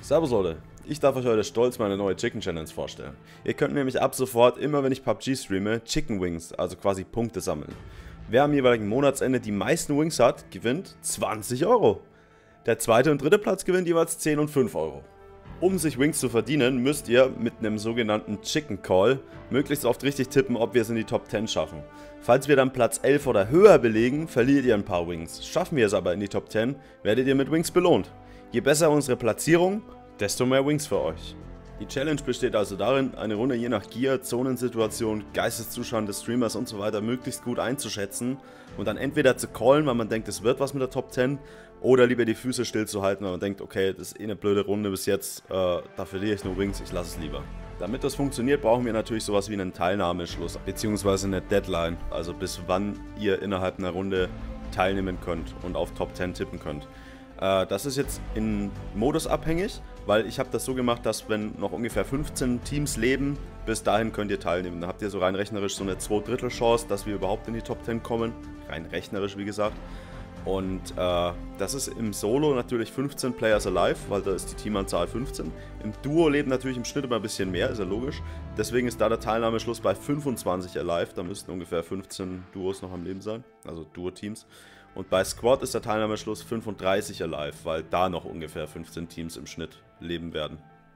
Servus Leute, ich darf euch heute stolz meine neue Chicken Challenge vorstellen. Ihr könnt nämlich ab sofort, immer wenn ich PUBG streame, Chicken Wings, also quasi Punkte sammeln. Wer am jeweiligen Monatsende die meisten Wings hat, gewinnt 20 Euro. Der zweite und dritte Platz gewinnt jeweils 10 und 5 Euro. Um sich Wings zu verdienen, müsst ihr mit einem sogenannten Chicken Call möglichst oft richtig tippen, ob wir es in die Top 10 schaffen. Falls wir dann Platz 11 oder höher belegen, verliert ihr ein paar Wings. Schaffen wir es aber in die Top 10, werdet ihr mit Wings belohnt. Je besser unsere Platzierung, desto mehr Wings für euch. Die Challenge besteht also darin, eine Runde je nach Gear, Zonensituation, Geisteszustand des Streamers und so weiter möglichst gut einzuschätzen und dann entweder zu callen, weil man denkt, es wird was mit der Top 10, oder lieber die Füße stillzuhalten, weil man denkt, okay, das ist eh eine blöde Runde bis jetzt, da verliere ich nur Wings, ich lasse es lieber. Damit das funktioniert, brauchen wir natürlich sowas wie einen Teilnahmeschluss, beziehungsweise eine Deadline, also bis wann ihr innerhalb einer Runde teilnehmen könnt und auf Top 10 tippen könnt. Das ist jetzt in Modus abhängig, weil ich habe das so gemacht, dass wenn noch ungefähr 15 Teams leben, bis dahin könnt ihr teilnehmen. Dann habt ihr so rein rechnerisch so eine 2/3 Chance, dass wir überhaupt in die Top 10 kommen. Rein rechnerisch, wie gesagt. Und das ist im Solo natürlich 15 Players alive, weil da ist die Teamanzahl 15. Im Duo leben natürlich im Schnitt immer ein bisschen mehr, ist ja logisch. Deswegen ist da der Teilnahmeschluss bei 25 alive. Da müssten ungefähr 15 Duos noch am Leben sein, also Duo-Teams. Und bei Squad ist der Teilnahmeschluss 35 alive, weil da noch ungefähr 15 Teams im Schnitt leben werden.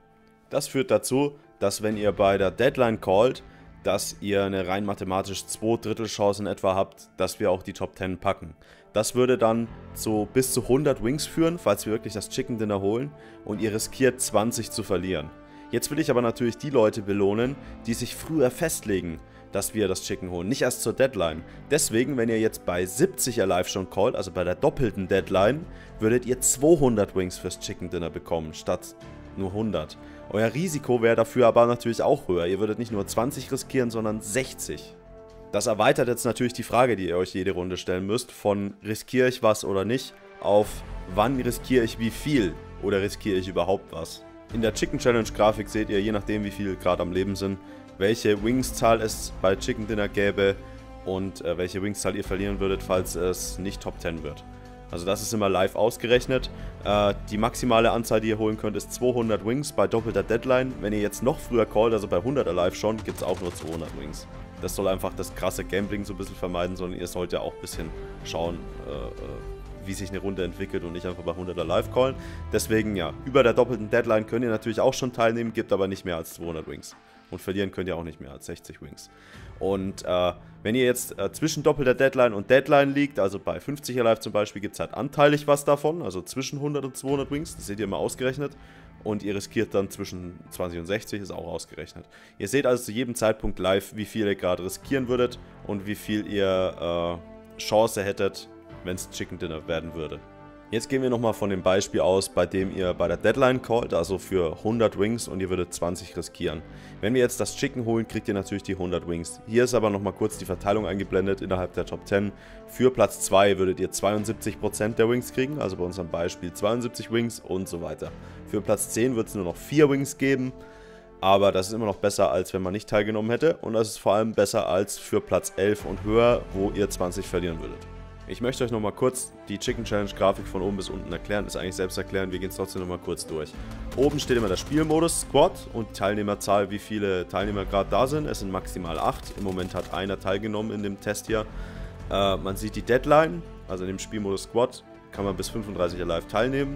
Das führt dazu, dass wenn ihr bei der Deadline callt, dass ihr eine rein mathematisch 2/3 Chance in etwa habt, dass wir auch die Top 10 packen. Das würde dann zu bis zu 100 Wings führen, falls wir wirklich das Chicken Dinner holen, und ihr riskiert 20 zu verlieren. Jetzt will ich aber natürlich die Leute belohnen, die sich früher festlegen, dass wir das Chicken holen, nicht erst zur Deadline. Deswegen, wenn ihr jetzt bei 70 alive schon callt, also bei der doppelten Deadline, würdet ihr 200 Wings fürs Chicken Dinner bekommen, statt nur 100. Euer Risiko wäre dafür aber natürlich auch höher. Ihr würdet nicht nur 20 riskieren, sondern 60. Das erweitert jetzt natürlich die Frage, die ihr euch jede Runde stellen müsst, von riskiere ich was oder nicht, auf wann riskiere ich wie viel oder riskiere ich überhaupt was. In der Chicken Challenge Grafik seht ihr, je nachdem wie viele gerade am Leben sind, welche Wings-Zahl es bei Chicken Dinner gäbe und welche Wings-Zahl ihr verlieren würdet, falls es nicht Top 10 wird. Also das ist immer live ausgerechnet. Die maximale Anzahl, die ihr holen könnt, ist 200 Wings bei doppelter Deadline. Wenn ihr jetzt noch früher callt, also bei 100 alive schon, gibt es auch nur 200 Wings. Das soll einfach das krasse Gambling so ein bisschen vermeiden, sondern ihr sollt ja auch ein bisschen schauen, wie sich eine Runde entwickelt und nicht einfach bei 100 alive callen. Deswegen ja, über der doppelten Deadline könnt ihr natürlich auch schon teilnehmen, gibt aber nicht mehr als 200 Wings. Und verlieren könnt ihr auch nicht mehr als 60 Wings. Und wenn ihr jetzt zwischen doppelter Deadline und Deadline liegt, also bei 50 alive zum Beispiel, gibt es halt anteilig was davon, also zwischen 100 und 200 Wings, das seht ihr immer ausgerechnet. Und ihr riskiert dann zwischen 20 und 60, ist auch ausgerechnet. Ihr seht also zu jedem Zeitpunkt live, wie viel ihr gerade riskieren würdet und wie viel ihr Chance hättet, wenn es Chicken Dinner werden würde. Jetzt gehen wir nochmal von dem Beispiel aus, bei dem ihr bei der Deadline callt, also für 100 Wings, und ihr würdet 20 riskieren. Wenn wir jetzt das Chicken holen, kriegt ihr natürlich die 100 Wings. Hier ist aber nochmal kurz die Verteilung eingeblendet innerhalb der Top 10. Für Platz 2 würdet ihr 72% der Wings kriegen, also bei unserem Beispiel 72 Wings und so weiter. Für Platz 10 wird es nur noch 4 Wings geben, aber das ist immer noch besser, als wenn man nicht teilgenommen hätte. Und das ist vor allem besser als für Platz 11 und höher, wo ihr 20 verlieren würdet. Ich möchte euch nochmal kurz die Chicken Challenge Grafik von oben bis unten erklären. Ist eigentlich selbst erklären, wir gehen es trotzdem nochmal kurz durch. Oben steht immer der Spielmodus, Squad und die Teilnehmerzahl, wie viele Teilnehmer gerade da sind. Es sind maximal 8. Im Moment hat einer teilgenommen in dem Test hier. Man sieht die Deadline, also in dem Spielmodus Squad kann man bis 35 alive teilnehmen.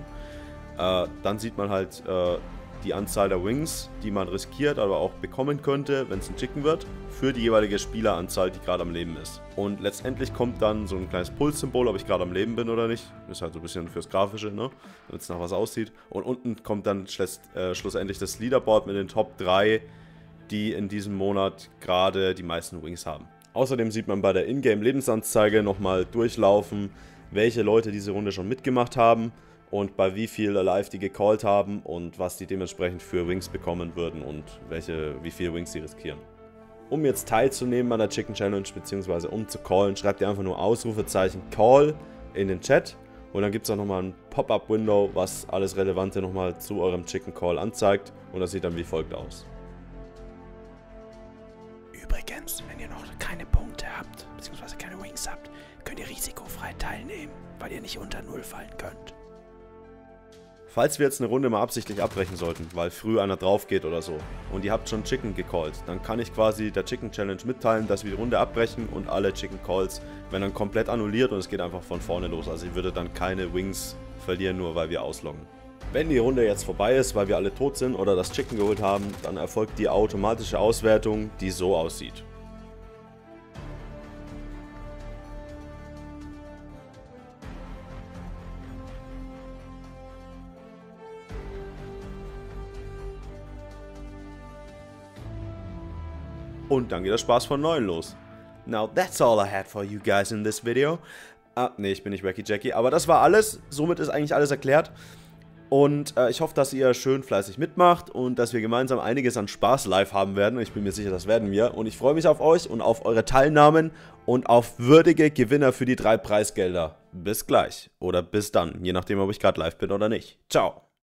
Dann sieht man halt die Anzahl der Wings, die man riskiert, aber auch bekommen könnte, wenn es ein Chicken wird, für die jeweilige Spieleranzahl, die gerade am Leben ist. Und letztendlich kommt dann so ein kleines Pulssymbol, ob ich gerade am Leben bin oder nicht. Das ist halt so ein bisschen fürs Grafische, ne? Damit es nach was aussieht. Und unten kommt dann schlussendlich das Leaderboard mit den Top 3, die in diesem Monat gerade die meisten Wings haben. Außerdem sieht man bei der Ingame-Lebensanzeige nochmal durchlaufen, welche Leute diese Runde schon mitgemacht haben und bei wie viel alive die gecallt haben und was die dementsprechend für Wings bekommen würden und wie viele Wings sie riskieren. Um jetzt teilzunehmen an der Chicken Challenge bzw. um zu callen, schreibt ihr einfach nur Ausrufezeichen Call in den Chat und dann gibt es auch nochmal ein Pop-Up-Window, was alles Relevante nochmal zu eurem Chicken Call anzeigt, und das sieht dann wie folgt aus. Übrigens, wenn ihr noch keine Punkte habt bzw. keine Wings habt, könnt ihr risikofrei teilnehmen, weil ihr nicht unter 0 fallen könnt. Falls wir jetzt eine Runde mal absichtlich abbrechen sollten, weil früh einer drauf geht oder so und ihr habt schon Chicken gecallt, dann kann ich quasi der Chicken Challenge mitteilen, dass wir die Runde abbrechen und alle Chicken Calls werden dann komplett annulliert und es geht einfach von vorne los. Also ich würde dann keine Wings verlieren, nur weil wir ausloggen. Wenn die Runde jetzt vorbei ist, weil wir alle tot sind oder das Chicken geholt haben, dann erfolgt die automatische Auswertung, die so aussieht. Und dann geht der Spaß von Neuem los. Now that's all I had for you guys in this video. Ne, ich bin nicht Wacky Jackie, aber das war alles. Somit ist eigentlich alles erklärt. Und ich hoffe, dass ihr schön fleißig mitmacht und dass wir gemeinsam einiges an Spaß live haben werden. Ich bin mir sicher, das werden wir. Und ich freue mich auf euch und auf eure Teilnahmen und auf würdige Gewinner für die 3 Preisgelder. Bis gleich oder bis dann, je nachdem, ob ich gerade live bin oder nicht. Ciao.